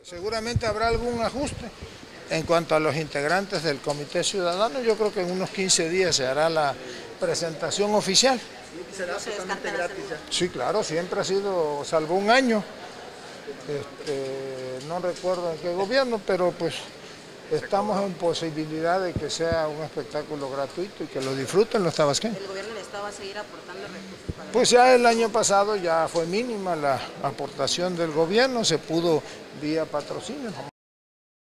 Seguramente habrá algún ajuste en cuanto a los integrantes del Comité Ciudadano. Yo creo que en unos 15 días se hará la presentación oficial. ¿Será totalmente gratis ya? Sí, claro, siempre ha sido, salvo un año. No recuerdo en qué gobierno, pero pues estamos en posibilidad de que sea un espectáculo gratuito y que lo disfruten los tabasqueños. ¿El gobierno del Estado va a seguir aportando recursos para...? Pues ya el año pasado ya fue mínima la aportación del gobierno, se pudo vía patrocinio.